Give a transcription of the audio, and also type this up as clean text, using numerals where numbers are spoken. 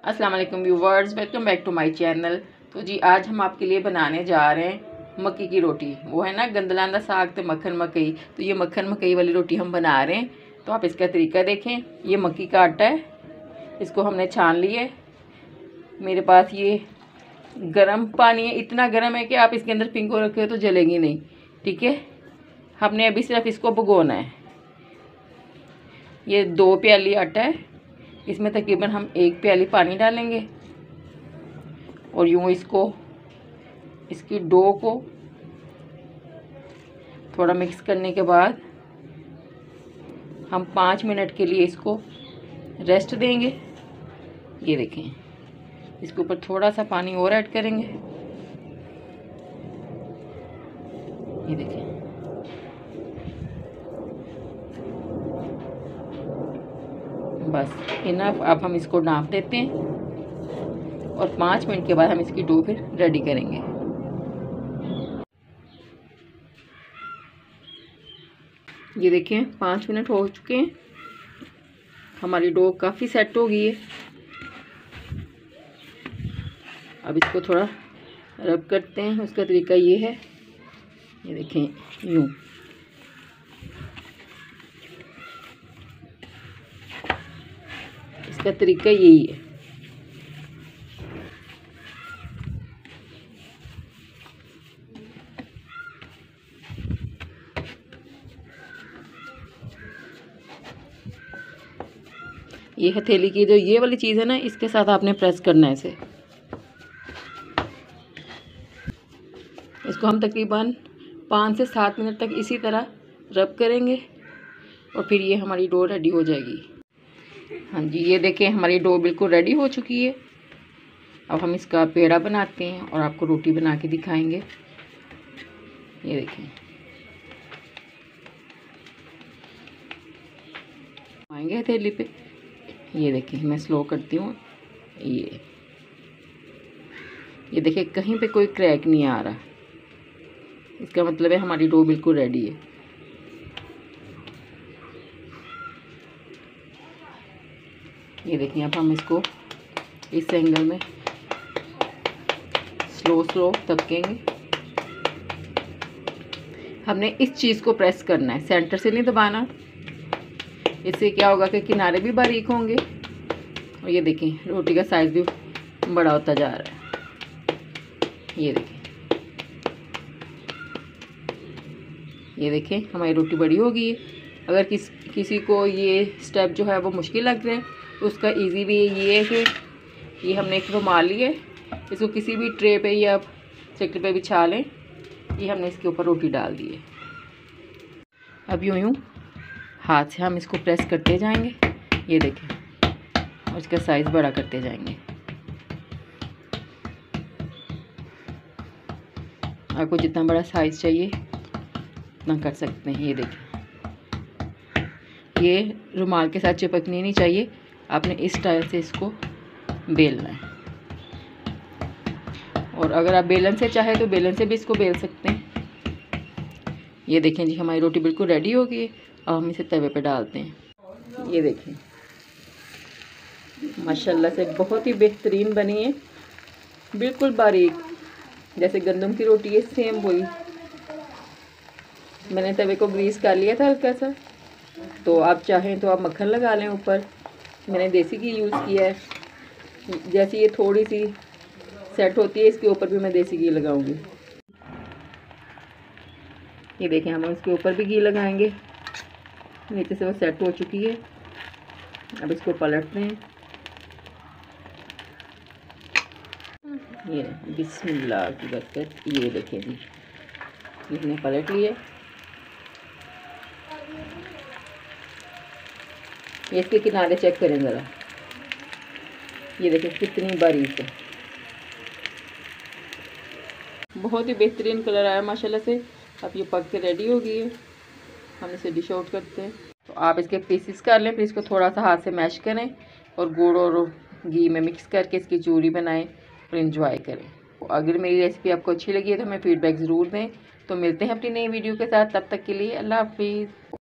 अस्सलाम वालेकुम viewers, welcome back to my channel. तो जी आज हम आपके लिए बनाने जा रहे हैं मक्की की रोटी। वो है ना गंदलाना साग तो मक्खन मकई, तो ये मक्खन मकई वाली रोटी हम बना रहे हैं। तो आप इसका तरीका देखें। ये मक्की का आटा है, इसको हमने छान लिया। मेरे पास ये गर्म पानी है, इतना गर्म है कि आप इसके अंदर पिंको रखे हो तो जलेगी नहीं। ठीक है, हमने अभी सिर्फ इसको भगोना है। ये 2 प्याली आटा है, इसमें तकरीबन हम 1 प्याली पानी डालेंगे और यूँ इसकी डो को थोड़ा मिक्स करने के बाद हम 5 मिनट के लिए इसको रेस्ट देंगे। ये देखें, इसके ऊपर थोड़ा सा पानी और ऐड करेंगे। ये देखें, बस इनफ। अब हम इसको ढाँप देते हैं और 5 मिनट के बाद हम इसकी डो फिर रेडी करेंगे। ये देखें 5 मिनट हो चुके हैं, हमारी डो काफ़ी सेट हो गई है। अब इसको थोड़ा रब करते हैं। उसका तरीका ये है, ये देखें यूँ। इसका तरीका यही है। ये हथेली की जो ये वाली चीज़ है ना, इसके साथ आपने प्रेस करना है इसे। इसको हम तकरीबन 5 से 7 मिनट तक इसी तरह रब करेंगे और फिर ये हमारी डो रेडी हो जाएगी। हाँ जी, ये देखें हमारी डो बिल्कुल रेडी हो चुकी है। अब हम इसका पेड़ा बनाते हैं और आपको रोटी बना के दिखाएंगे। ये देखें, आएंगे हथेली पे। ये देखें, मैं स्लो करती हूँ। ये देखें, कहीं पे कोई क्रैक नहीं आ रहा। इसका मतलब है हमारी डो बिल्कुल रेडी है। ये देखिए, अब हम इसको इस एंगल में स्लो तबकेंगे। हमने इस चीज़ को प्रेस करना है, सेंटर से नहीं दबाना। इससे क्या होगा कि किनारे भी बारीक होंगे और ये देखें रोटी का साइज़ भी बड़ा होता जा रहा है। ये देखें हमारी रोटी बड़ी हो गई है। अगर किसी को ये स्टेप जो है वो मुश्किल लग रहा है तो उसका इजी भी ये है कि ये हमने एक रुमाल लिए, इसको किसी भी ट्रे पे या चक्र पे बिछा लें। ये हमने इसके ऊपर रोटी डाल दी है। अब यूँ हाथ से हम इसको प्रेस करते जाएंगे। ये देखें, और इसका साइज़ बड़ा करते जाएंगे। आपको जितना बड़ा साइज़ चाहिए उतना कर सकते हैं। ये देखें, ये रुमाल के साथ चिपकनी नहीं चाहिए, आपने इस स्टाइल से इसको बेलना है। और अगर आप बेलन से चाहे तो बेलन से भी इसको बेल सकते हैं। ये देखें जी, हमारी रोटी बिल्कुल रेडी हो गई है। अब हम इसे तवे पे डालते हैं। ये देखें, माशाल्लाह से बहुत ही बेहतरीन बनी है, बिल्कुल बारीक, जैसे गंदम की रोटी है सेम वही। मैंने तवे को ग्रीस कर लिया था हल्का सा, तो आप चाहें तो आप मक्खन लगा लें ऊपर। मैंने देसी घी यूज़ किया है। जैसे ये थोड़ी सी सेट होती है, इसके ऊपर भी मैं देसी घी लगाऊंगी। ये देखें, हम इसके ऊपर भी घी लगाएंगे। नीचे से वो सेट हो चुकी है। अब इसको पलटते हैं। ये बिस्मिल्लाह की बरकत। ये देखें जी, इसने पलट लिए। ये इसके किनारे चेक करें ज़रा। ये देखें कितनी बारीक है, बहुत ही बेहतरीन कलर आया माशाल्लाह से। अब ये पक के रेडी हो गई है। हम इसे डिश आउट करते हैं। तो आप इसके पीसेस कर लें, फिर इसको थोड़ा सा हाथ से मैश करें और गुड़ और घी में मिक्स करके इसकी चूरी बनाएं और इंजॉय करें। तो अगर मेरी रेसिपी आपको अच्छी लगी है तो हमें फीडबैक ज़रूर दें। तो मिलते हैं अपनी नई वीडियो के साथ, तब तक के लिए अल्लाह हाफिज़।